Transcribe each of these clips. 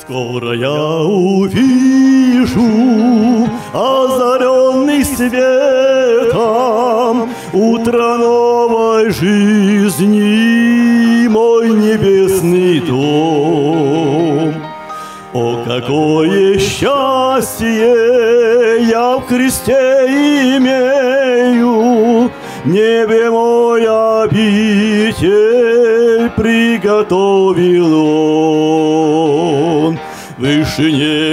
Скоро я увижу, озаренный светом, утро новой жизни, мой небесный дом. О, какое счастье я в Христе имею, в небе мой обитель приготовил Он. В вышине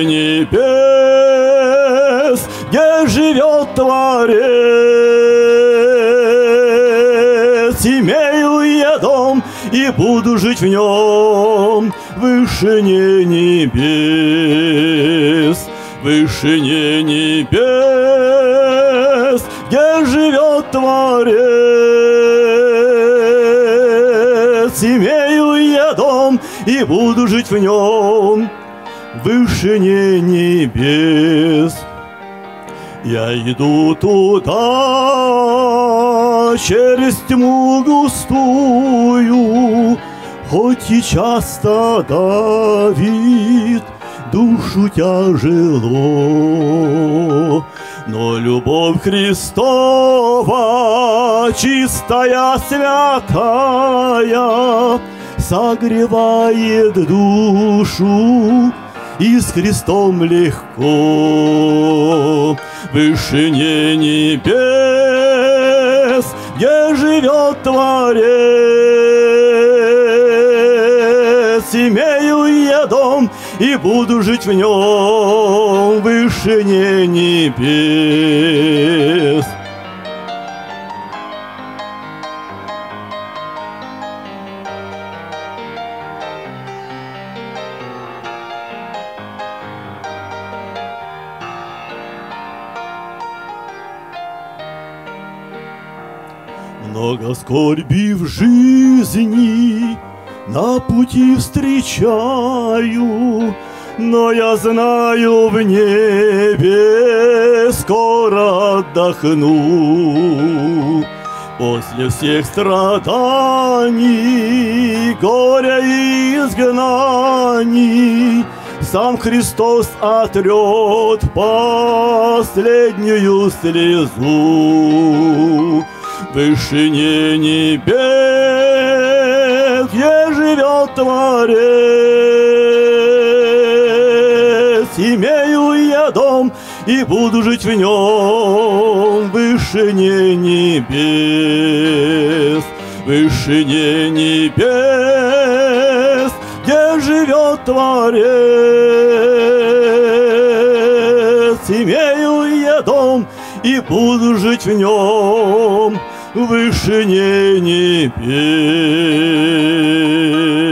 небес, где живет Творец, имею я дом и буду жить в нем. В вышине небес, в вышине небес, где живет Творец, имею я дом и буду жить в нем. В вышине небес. Я иду туда через тьму густую, хоть и часто давит душу тяжело, но любовь Христова, чистая, святая, согревает душу, и с Христом легко. В вышине небес, где живет Творец, имею я дом и буду жить в нем. В вышине небес. Много скорби в жизни на пути встречаю, но я знаю, в небе скоро отдохну. После всех страданий, горя и изгнаний сам Христос отрет последнюю слезу. В вышине небес, где живет Творец, имею я дом и буду жить в нем. В вышине небес, в вышине небес, где живет Творец, имею я дом и буду жить в нем. В вышине небес.